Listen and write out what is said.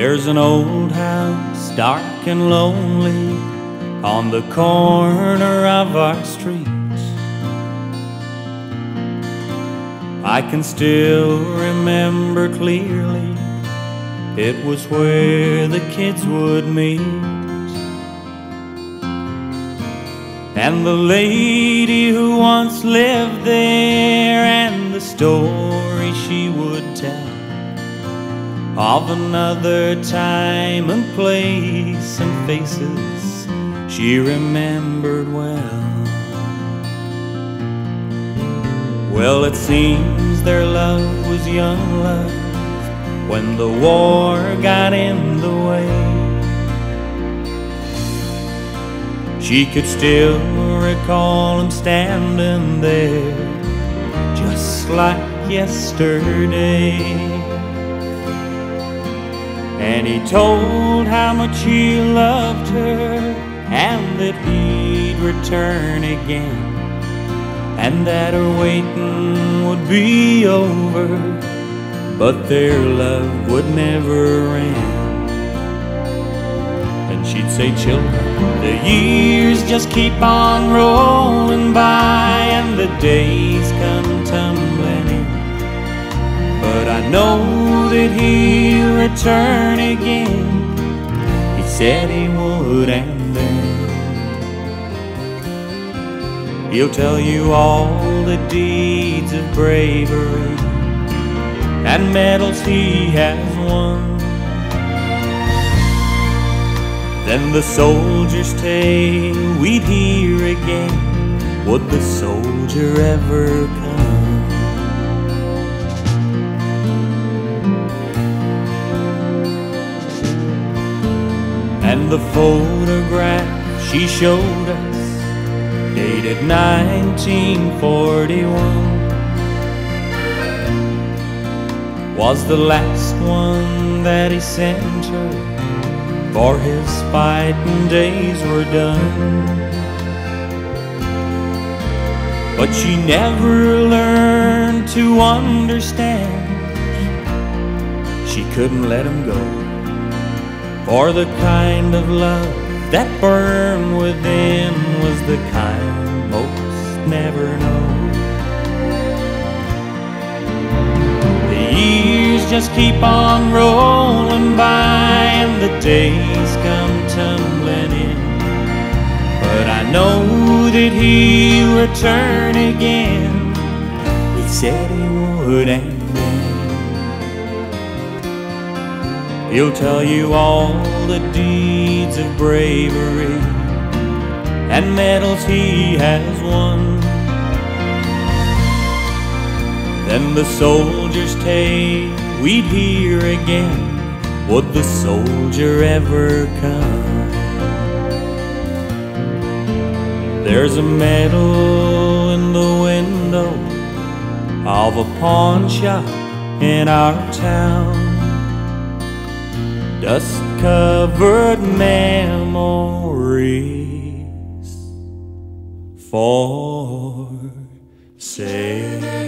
There's an old house, dark and lonely, on the corner of our street. I can still remember clearly, it was where the kids would meet. And the lady who once lived there, and the story she would tell of another time and place and faces she remembered well. Well, it seems their love was young love when the war got in the way. She could still recall him standing there just like yesterday. And he told how much he loved her, and that he'd return again, and that her waiting would be over, but their love would never end. And she'd say, "Children, the years just keep on rolling by, and the days come tumbling in, but I know that he'll return again." He said he would, and then he'll tell you all the deeds of bravery and medals he has won. Then the soldier's tale we'd hear again, would the soldier ever come? And the photograph she showed us, dated 1941, was the last one that he sent her, for his fighting days were done. But she never learned to understand, she couldn't let him go, for the kind of love that burned within was the kind most never know. The years just keep on rolling by, and the days come tumbling in, but I know that he'll return again. He said he would, and then he'll tell you all the deeds of bravery and medals he has won. Then the soldier's tale we'd hear again, would the soldier ever come? There's a medal in the window of a pawn shop in our town, dust-covered memories for sale.